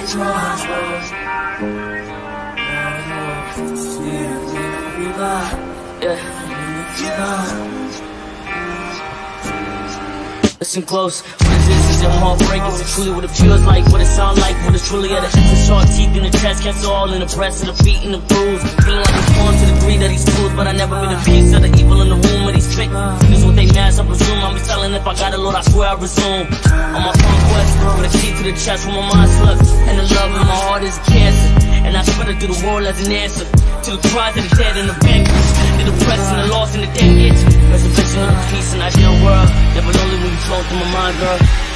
Listen close, what is this? Is it heartbreak? Is it truly what it feels like? What it sound like? What it's truly at the sharp teeth in the chest, cancer all in the breast, and the feet and the bruise. Feeling like I'm torn to the degree that he's smooth, but I never been a piece of the evil in the room, but he's fake. This is what they mask, I presume. I'll be telling if I got it, Lord, I swear I resume. On my conquest, with a key to the chest where my mind slept, and the love in my heart is cancer. And I spread it through the world as an answer to the cries of the dead and the vanquished, the depressed and the lost and the dead itch. Reservation of the peace in an ideal world, never lonely when you flow through my mind, girl.